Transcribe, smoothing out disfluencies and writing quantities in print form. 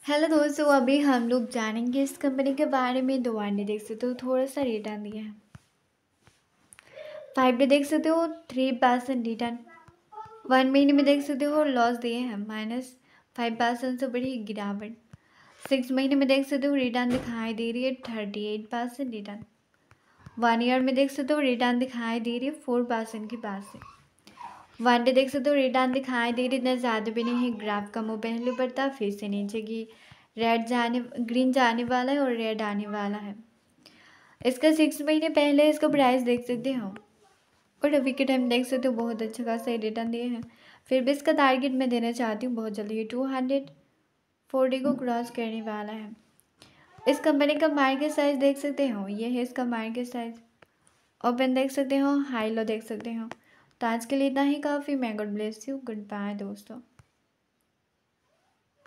Hello दोस्तों, अभी हम लोग जानेंगे इस कंपनी के बारे में। 2 अंडे देख सकते हो, थोड़ा सा रिटर्न दिया है। 5 डे देख सकते हो 3% रिटर्न। 1 महीने में देख सकते हो लॉस दिए हैं -5% से बड़ी गिरावट। 6 महीने में देख सकते हो रिटर्न दिखाई दे रही है 38% रिटर्न। 1 ईयर में देख सकते हो रिटर्न दिखाई दे रही है 4% के पास से। 1 डे देख सकते हो रिटर्न दिखाई दे रही, इतना ज़्यादा भी नहीं है। ग्राफ का मुँह पहले बढ़ता फिर से नीचे की ग्रीन जाने वाला है और रेड आने वाला है। इसका 6 महीने पहले इसका प्राइस देख सकते हो और अभी के टाइम देख सकते हो बहुत अच्छा खासा रिटर्न दिए हैं। फिर भी इसका टारगेट मैं देना चाहती हूँ बहुत जल्दी, ये 240 को क्रॉस करने वाला है। इस कंपनी का मार्केट साइज देख सकते हो, ये है इसका मार्केट साइज। ओपन देख सकते हो, हाई लो देख सकते हो। तो आज के लिए इतना ही काफ़ी। मैं God bless you, goodbye दोस्तों।